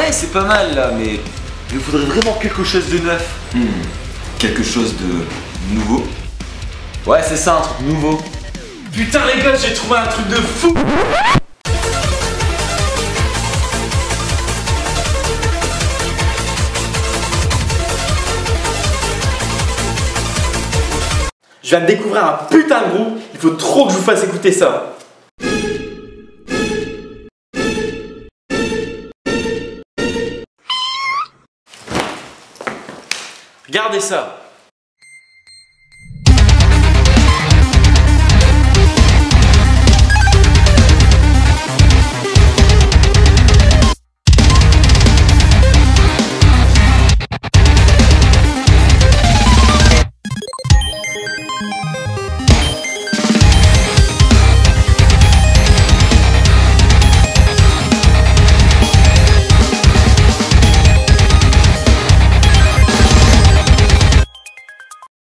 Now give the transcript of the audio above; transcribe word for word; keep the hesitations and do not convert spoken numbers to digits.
Ouais, c'est pas mal là, mais il me faudrait vraiment quelque chose de neuf. Hmm. Quelque chose de nouveau. Ouais, c'est ça, un truc nouveau. Putain les gars, j'ai trouvé un truc de fou. Je viens de découvrir un putain de groupe, il faut trop que je vous fasse écouter ça. Regardez ça.